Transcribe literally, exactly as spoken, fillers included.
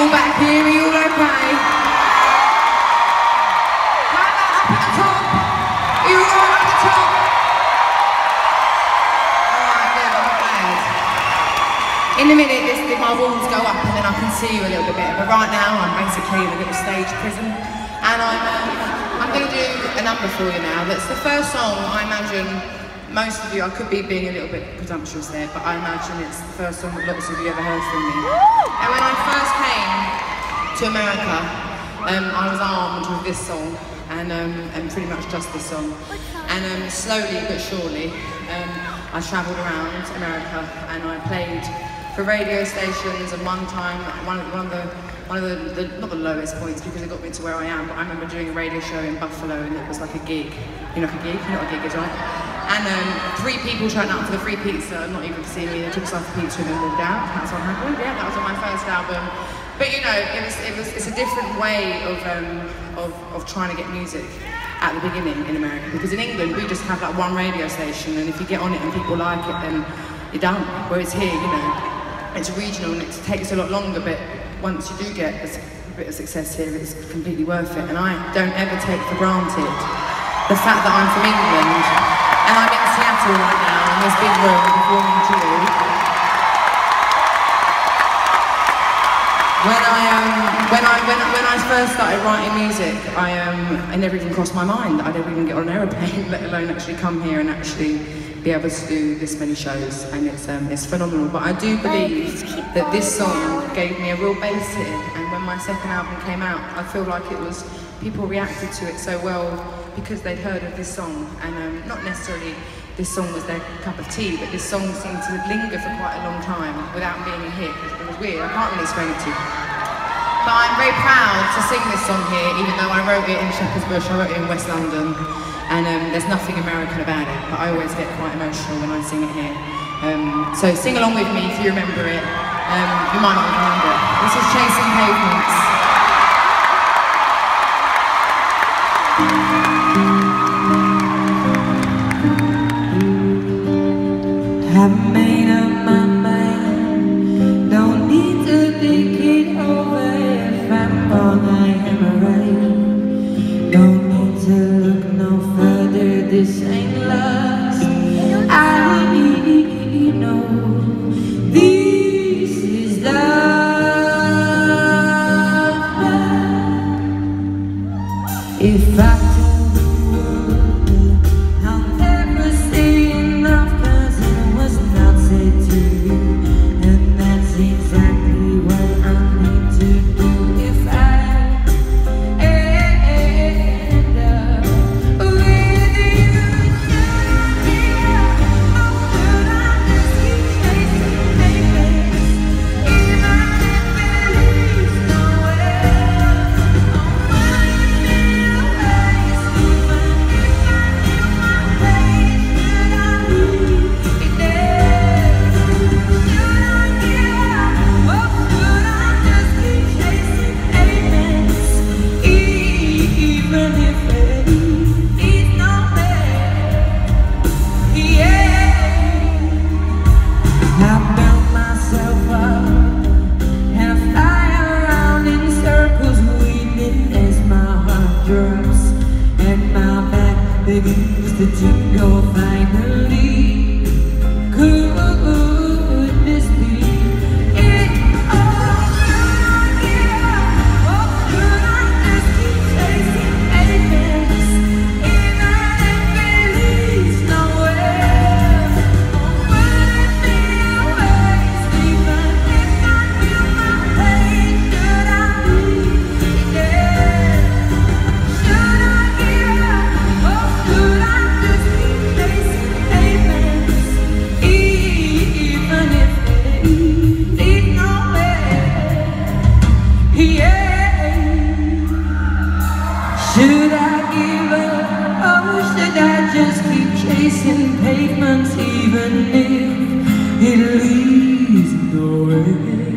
all back here? Are you all okay? How about up at the top? Are you all right up at the top? Alright, good, I'm glad. In a minute, this, my walls go up and then I can see you a little bit better. But right now, I'm basically in a little stage prison. And I'm, um, I'm going to do a number for you now. That's the first song, I imagine, most of you, I could be being a little bit presumptuous there, but I imagine it's the first song that lots of you ever heard from me. And when I first came to America, um, I was armed with this song, and, um, and pretty much just this song. And um, slowly but surely, um, I travelled around America, and I played for radio stations, and one time, one of, one of the, one of the, the, not the lowest points because it got me to where I am, but I remember doing a radio show in Buffalo, and it was like a gig. You know, like a gig? You know what a gig is, right? And um, three people turned up for the free pizza, not even to see me. They took us off the pizza and then walked out. That's what happened. Yeah, that was on my first album. But you know, it was, it was, it's a different way of, um, of, of trying to get music at the beginning in America. Because in England, we just have like one radio station, and if you get on it and people like it, then you're done. Whereas here, you know, it's regional and it takes a lot longer, but once you do get a bit of success here, it's completely worth it. And I don't ever take for granted the fact that I'm from England. And I'm in Seattle right now, in this big room, performing to you. When I, um, when I, when, when I first started writing music, I, um, I never even crossed my mind that I'd ever even get on an aeroplane, let alone actually come here and actually be able to do this many shows. And it's, um, it's phenomenal. But I do believe that this song gave me a real base hit. And when my second album came out, I feel like it was, people reacted to it so well because they'd heard of this song, and um, not necessarily this song was their cup of tea, but this song seemed to linger for quite a long time without being a hit. It was weird, I can't really explain it to you. But I'm very proud to sing this song here, even though I wrote it in Shepherd's Bush, I wrote it in West London, and um, there's nothing American about it, but I always get quite emotional when I sing it here. Um, so sing along with me if you remember it. Um, you might not remember it. This is Chasing Pavements. I've made up my mind, don't need to think it over. If I'm wrong, I am right. Don't need to look no further, this ain't lust. I know this is love. If I begins to tingle finally. Could this be it? Oh, yeah. Oh, could I just keep chasing pavements, even if it leads nowhere? Oh, will it be a waste, even if I feel my pain? Should I leave there? Should I give up? Oh, could I just keep chasing pavements, even if it leads nowhere? Yeah. Should I give up? Oh, should I just keep chasing pavements, even if it leads nowhere?